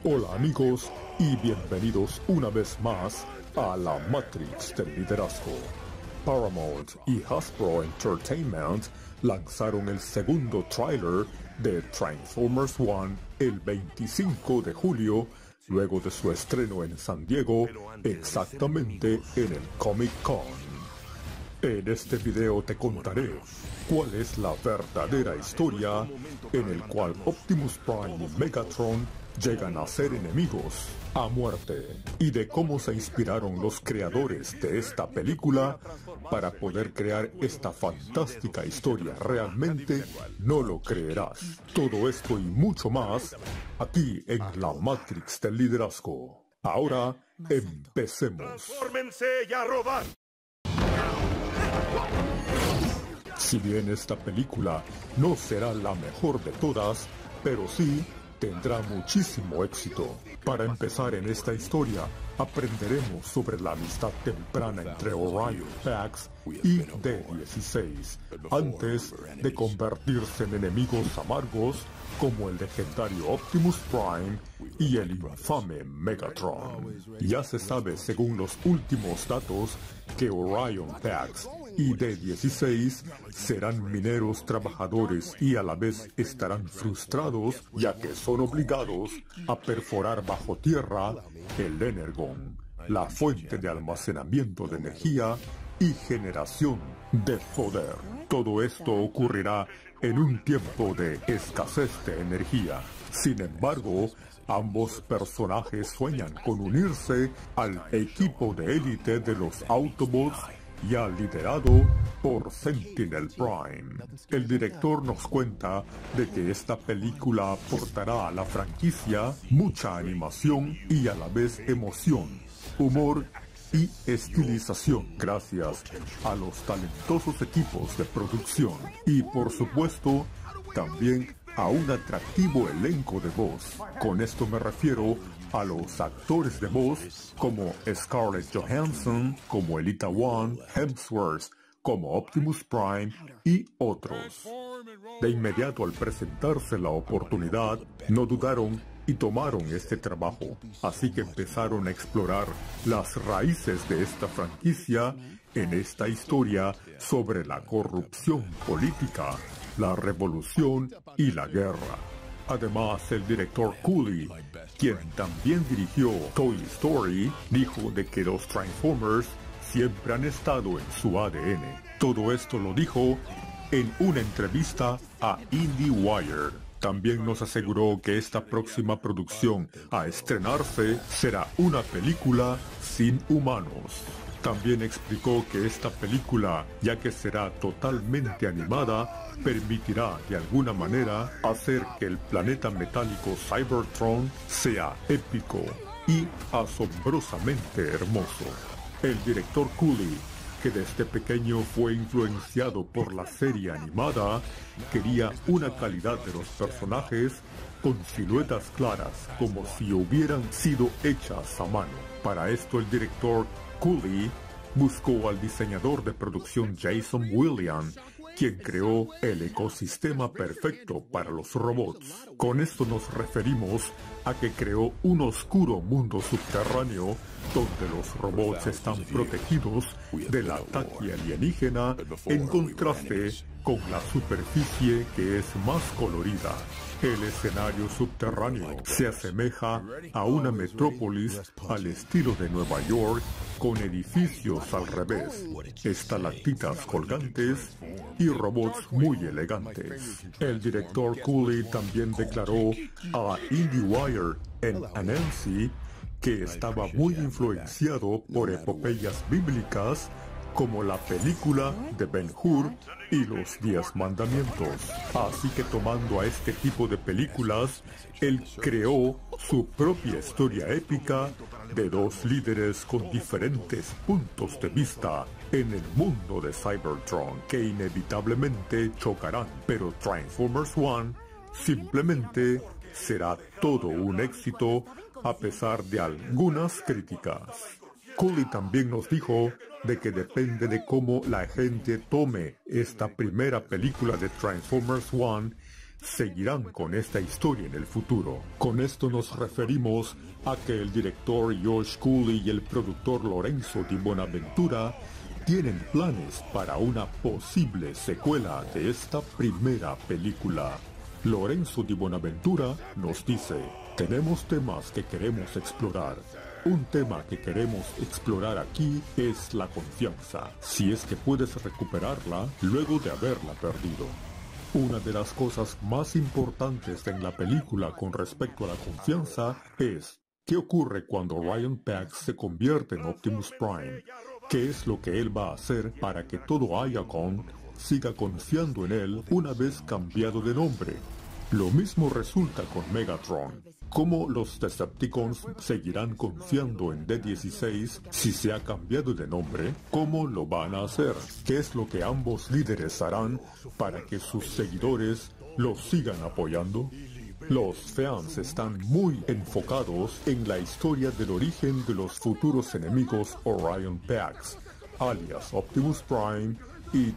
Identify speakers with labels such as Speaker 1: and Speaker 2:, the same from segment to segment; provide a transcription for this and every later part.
Speaker 1: Hola amigos y bienvenidos una vez más a la Matrix del liderazgo. Paramount y Hasbro Entertainment lanzaron el segundo tráiler de Transformers One el 25 de julio, luego de su estreno en San Diego, exactamente en el Comic Con. En este video te contaré cuál es la verdadera historia en el cual Optimus Prime y Megatron llegan a ser enemigos a muerte, y de cómo se inspiraron los creadores de esta película para poder crear esta fantástica historia. Realmente no lo creerás. Todo esto y mucho más aquí en la Matrix del liderazgo. Ahora empecemos.
Speaker 2: ¡Transfórmense y a rodar!
Speaker 1: Si bien esta película no será la mejor de todas, pero sí tendrá muchísimo éxito. Para empezar en esta historia, aprenderemos sobre la amistad temprana entre Orion Pax y D-16, antes de convertirse en enemigos amargos como el legendario Optimus Prime y el infame Megatron. Ya se sabe, según los últimos datos, que Orion Pax y D-16 serán mineros trabajadores y a la vez estarán frustrados, ya que son obligados a perforar bajo tierra el Energon, la fuente de almacenamiento de energía y generación de poder. Todo esto ocurrirá en un tiempo de escasez de energía. Sin embargo, ambos personajes sueñan con unirse al equipo de élite de los Autobots ya liderado por Sentinel Prime. El director nos cuenta de que esta película aportará a la franquicia mucha animación y a la vez emoción, humor y estilización gracias a los talentosos equipos de producción y por supuesto también a un atractivo elenco de voz. Con esto me refiero a los actores de voz como Scarlett Johansson, como Elita One, Hemsworth, como Optimus Prime y otros. De inmediato al presentarse la oportunidad, no dudaron y tomaron este trabajo, así que empezaron a explorar las raíces de esta franquicia en esta historia sobre la corrupción política, la revolución y la guerra. Además, el director Cooley, quien también dirigió Toy Story, dijo de que los Transformers siempre han estado en su ADN. Todo esto lo dijo en una entrevista a IndieWire. También nos aseguró que esta próxima producción a estrenarse será una película sin humanos. También explicó que esta película, ya que será totalmente animada, permitirá de alguna manera hacer que el planeta metálico Cybertron sea épico y asombrosamente hermoso. El director Cooley, que desde pequeño fue influenciado por la serie animada, quería una calidad de los personajes con siluetas claras, como si hubieran sido hechas a mano. Para esto el director Cooley buscó al diseñador de producción Jason Williams, quien creó el ecosistema perfecto para los robots. Con esto nos referimos a que creó un oscuro mundo subterráneo donde los robots están protegidos del ataque alienígena, en contraste con la superficie que es más colorida. El escenario subterráneo se asemeja a una metrópolis al estilo de Nueva York, con edificios al revés, estalactitas colgantes y robots muy elegantes. El director Cooley también declaró a IndieWire en Annecy que estaba muy influenciado por epopeyas bíblicas como la película de Ben-Hur y los 10 mandamientos. Así que tomando a este tipo de películas, él creó su propia historia épica de dos líderes con diferentes puntos de vista en el mundo de Cybertron que inevitablemente chocarán. Pero Transformers One simplemente será todo un éxito a pesar de algunas críticas. Cooley también nos dijo de que depende de cómo la gente tome esta primera película de Transformers One, seguirán con esta historia en el futuro. Con esto nos referimos a que el director Josh Cooley y el productor Lorenzo Di Bonaventura tienen planes para una posible secuela de esta primera película. Lorenzo Di Bonaventura nos dice: tenemos temas que queremos explorar. Un tema que queremos explorar aquí es la confianza, si es que puedes recuperarla luego de haberla perdido. Una de las cosas más importantes en la película con respecto a la confianza es ¿qué ocurre cuando Ryan Pax se convierte en Optimus Prime? ¿Qué es lo que él va a hacer para que todo Iacon siga confiando en él una vez cambiado de nombre? Lo mismo resulta con Megatron. ¿Cómo los Decepticons seguirán confiando en D-16 si se ha cambiado de nombre? ¿Cómo lo van a hacer? ¿Qué es lo que ambos líderes harán para que sus seguidores los sigan apoyando? Los fans están muy enfocados en la historia del origen de los futuros enemigos Orion Pax, alias Optimus Prime, y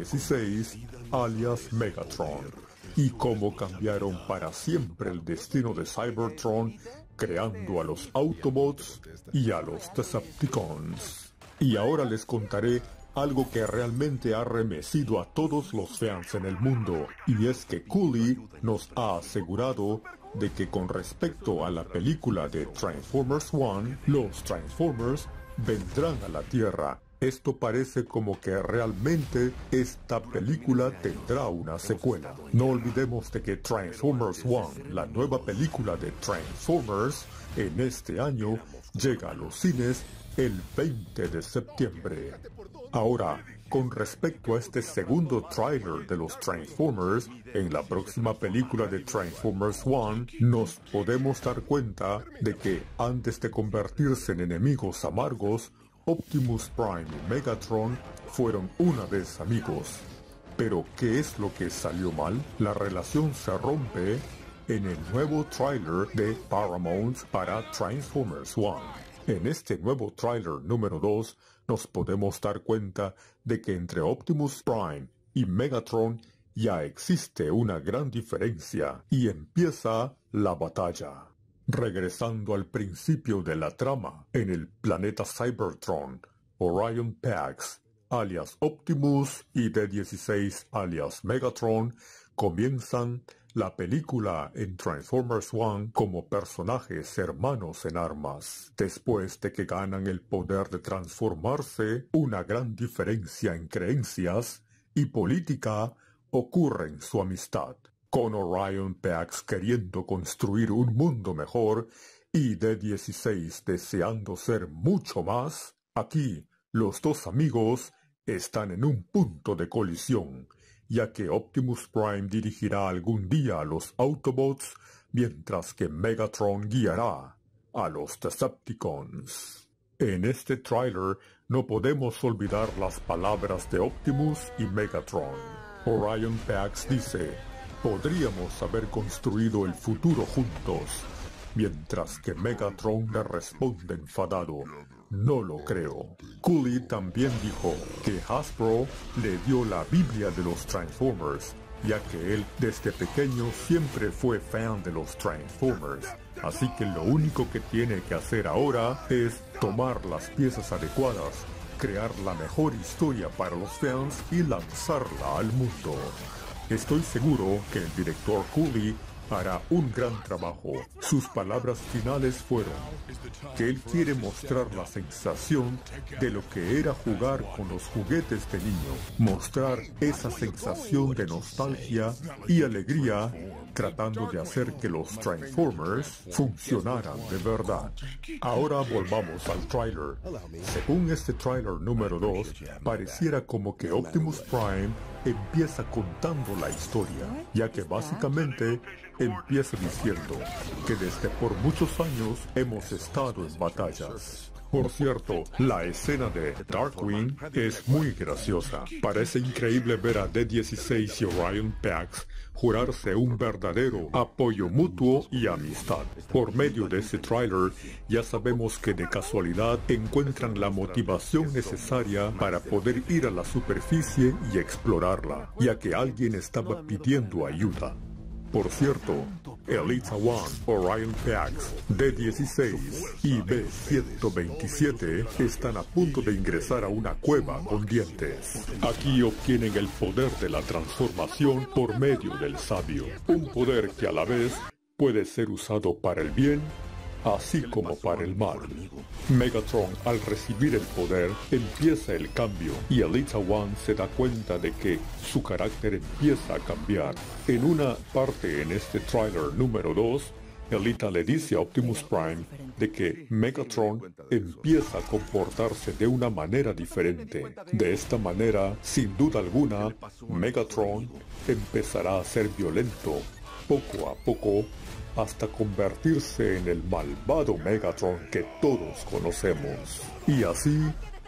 Speaker 1: D-16, alias Megatron, y cómo cambiaron para siempre el destino de Cybertron, creando a los Autobots y a los Decepticons. Y ahora les contaré algo que realmente ha remecido a todos los fans en el mundo, y es que Cooley nos ha asegurado de que con respecto a la película de Transformers One, los Transformers vendrán a la Tierra. Esto parece como que realmente esta película tendrá una secuela. No olvidemos de que Transformers One, la nueva película de Transformers, en este año llega a los cines el 20 de septiembre. Ahora, con respecto a este segundo tráiler de los Transformers, en la próxima película de Transformers One, nos podemos dar cuenta de que antes de convertirse en enemigos amargos, Optimus Prime y Megatron fueron una vez amigos. Pero, ¿qué es lo que salió mal? La relación se rompe en el nuevo tráiler de Paramount para Transformers One. En este nuevo tráiler número 2, nos podemos dar cuenta de que entre Optimus Prime y Megatron ya existe una gran diferencia y empieza la batalla. Regresando al principio de la trama, en el planeta Cybertron, Orion Pax, alias Optimus, y D-16, alias Megatron, comienzan la película en Transformers One como personajes hermanos en armas. Después de que ganan el poder de transformarse, una gran diferencia en creencias y política ocurre en su amistad, con Orion Pax queriendo construir un mundo mejor y D-16 deseando ser mucho más. Aquí, los dos amigos están en un punto de colisión, ya que Optimus Prime dirigirá algún día a los Autobots, mientras que Megatron guiará a los Decepticons. En este tráiler no podemos olvidar las palabras de Optimus y Megatron. Orion Pax dice: podríamos haber construido el futuro juntos, mientras que Megatron le responde enfadado: no lo creo. Cooley también dijo que Hasbro le dio la Biblia de los Transformers, ya que él desde pequeño siempre fue fan de los Transformers. Así que lo único que tiene que hacer ahora es tomar las piezas adecuadas, crear la mejor historia para los fans y lanzarla al mundo. Estoy seguro que el director Cooley hará un gran trabajo. Sus palabras finales fueron que él quiere mostrar la sensación de lo que era jugar con los juguetes de niño, mostrar esa sensación de nostalgia y alegría, tratando de hacer que los Transformers funcionaran de verdad. Ahora volvamos al tráiler. Según este tráiler número 2, pareciera como que Optimus Prime empieza contando la historia, ya que básicamente empieza diciendo que desde por muchos años hemos estado en batallas. Por cierto, la escena de Darkwing es muy graciosa. Parece increíble ver a D-16 y Orion Pax jurarse un verdadero apoyo mutuo y amistad. Por medio de ese tráiler, ya sabemos que de casualidad encuentran la motivación necesaria para poder ir a la superficie y explorarla, ya que alguien estaba pidiendo ayuda. Por cierto, Elita One, Orion Pax, D-16 y B-127 están a punto de ingresar a una cueva con dientes. Aquí obtienen el poder de la transformación por medio del sabio, un poder que a la vez puede ser usado para el bien, así como para el mal. Megatron, al recibir el poder, empieza el cambio y Elita One se da cuenta de que su carácter empieza a cambiar. En una parte en este tráiler número 2, Elita le dice a Optimus Prime de que Megatron empieza a comportarse de una manera diferente. De esta manera, sin duda alguna, Megatron empezará a ser violento, poco a poco, hasta convertirse en el malvado Megatron que todos conocemos. Y así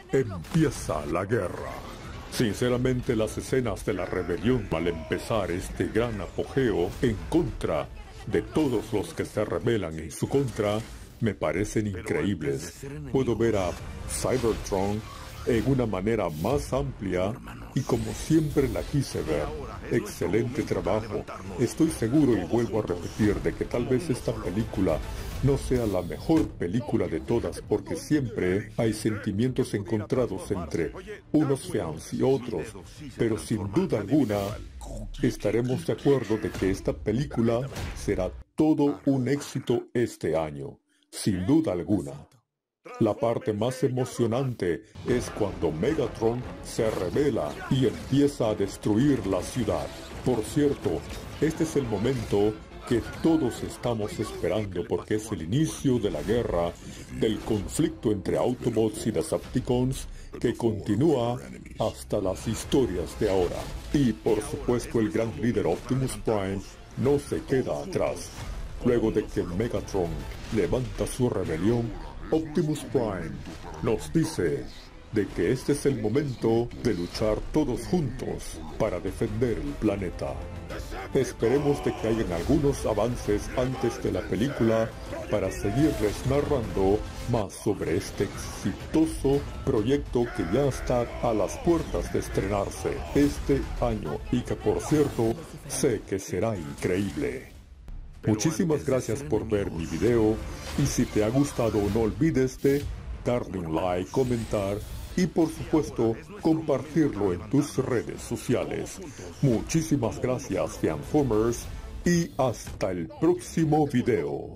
Speaker 1: empieza la guerra. Sinceramente, las escenas de la rebelión al empezar este gran apogeo en contra de todos los que se rebelan en su contra me parecen increíbles. Puedo ver a Cybertron en una manera más amplia y como siempre la quise ver. Excelente trabajo. Estoy seguro y vuelvo a repetir de que tal vez esta película no sea la mejor película de todas porque siempre hay sentimientos encontrados entre unos fans y otros, pero sin duda alguna estaremos de acuerdo de que esta película será todo un éxito este año, sin duda alguna. La parte más emocionante es cuando Megatron se revela y empieza a destruir la ciudad. Por cierto, este es el momento que todos estamos esperando porque es el inicio de la guerra, del conflicto entre Autobots y Decepticons que continúa hasta las historias de ahora. Y por supuesto el gran líder Optimus Prime no se queda atrás. Luego de que Megatron levanta su rebelión, Optimus Prime nos dice de que este es el momento de luchar todos juntos para defender el planeta. Esperemos de que hayan algunos avances antes de la película para seguirles narrando más sobre este exitoso proyecto que ya está a las puertas de estrenarse este año y que por cierto sé que será increíble. Muchísimas gracias por ver mi video y si te ha gustado no olvides de darle un like, comentar y por supuesto compartirlo en tus redes sociales. Muchísimas gracias Fanformers y hasta el próximo video.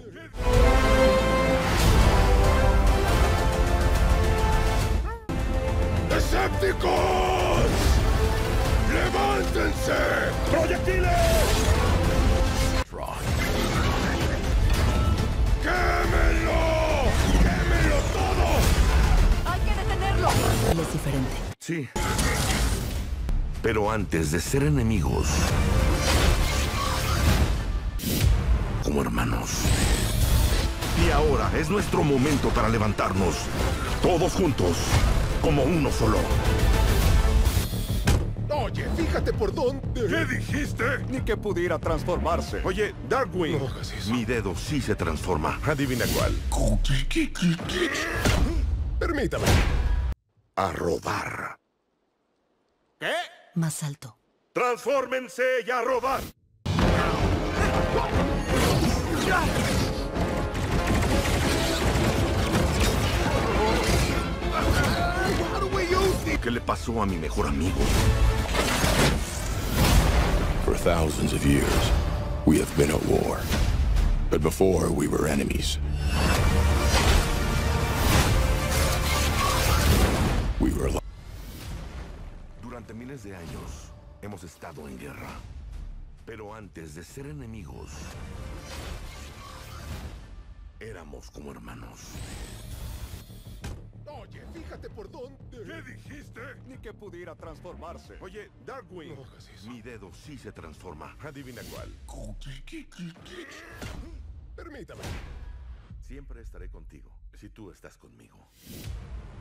Speaker 2: ¡Decepticons! ¡Levántense! ¡Proyectiles! ¡Quémenlo! ¡Quémenlo todo!
Speaker 3: ¡Hay que detenerlo! Él es diferente.
Speaker 2: Sí. Pero antes de ser enemigos, como hermanos. Y ahora es nuestro momento para levantarnos. Todos juntos, como uno solo.
Speaker 4: Oye, fíjate por dónde.
Speaker 2: ¿Qué dijiste?
Speaker 4: Ni que pudiera transformarse.
Speaker 2: Oye, Darkwing.
Speaker 4: No hagas eso.
Speaker 2: Mi dedo sí se transforma. Adivina cuál.
Speaker 4: Permítame.
Speaker 2: A robar. ¿Qué?
Speaker 3: Más alto.
Speaker 2: ¡Transfórmense y a robar! ¿Qué le pasó a mi mejor amigo?
Speaker 5: For thousands of years, we have been at war. But before, we were enemies. We were
Speaker 2: Durante miles de años hemos estado en guerra. Pero antes de ser enemigos, éramos como hermanos.
Speaker 4: Oye, fíjate por dónde.
Speaker 2: ¿Qué dijiste?
Speaker 4: Ni que pudiera transformarse.
Speaker 2: Oye, Darkwing.
Speaker 4: No hagas eso.
Speaker 2: Mi dedo sí se transforma. Adivina cuál.
Speaker 4: Permítame.
Speaker 2: Siempre estaré contigo si tú estás conmigo.